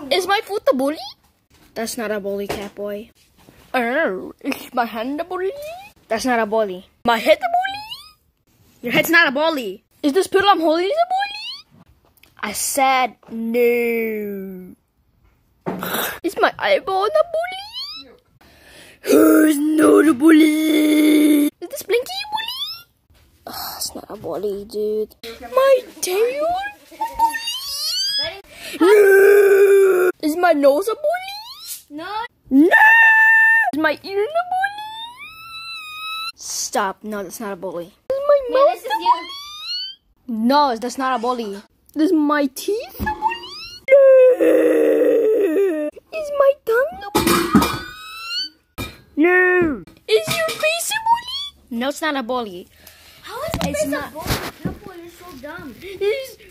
Is my foot a bully? That's not a bully, Catboy. Is my hand a bully? That's not a bully. My head a bully? Your head's not a bully. Is this pillow I'm holding a bully? I said no. Is my eyeball a bully? Who's not a bully? Is this Blinky a bully? It's not a bully, dude. My tail a bully? No. Is my nose a bully? No. No. Is my ear a bully? Stop. No, that's not a bully. Is my mouth this is a bully? No, that's not a bully. Is my teeth a bully? No. Is my tongue a bully? No. Is your face a bully? No, it's not a bully. How is my face a bully? Catboy, you're so dumb. Is